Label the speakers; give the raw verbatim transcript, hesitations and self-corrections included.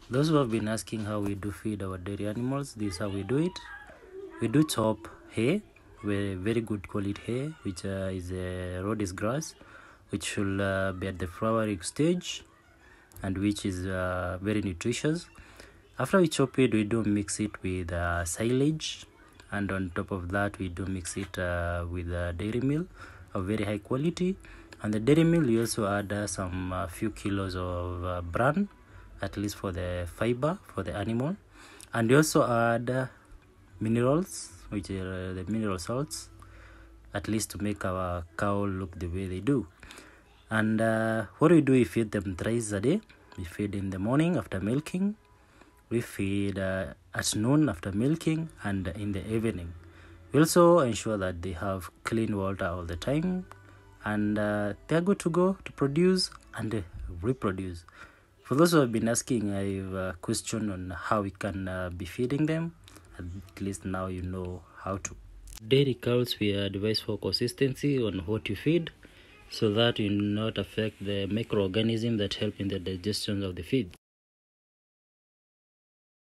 Speaker 1: Those who have been asking how we do feed our dairy animals, this is how we do it. We do chop hay, very good quality hay, which uh, is a Rhodes grass, which should uh, be at the flowering stage and which is uh, very nutritious. After we chop it, we do mix it with uh, silage, and on top of that we do mix it uh, with a dairy meal of very high quality. And the dairy meal, we also add uh, some uh, few kilos of uh, bran, at least for the fiber for the animal, and we also add uh, minerals, which are uh, the mineral salts, at least to make our cow look the way they do. And uh, what we do, we feed them thrice a day. We feed in the morning after milking, we feed uh, at noon after milking, and in the evening. We also ensure that they have clean water all the time, and uh, they're good to go to produce and uh, reproduce. For those who have been asking, I have a question on how we can uh, be feeding them. At least now you know how to. Dairy cows, we advise for consistency on what you feed, so that you not affect the microorganisms that help in the digestion of the feed.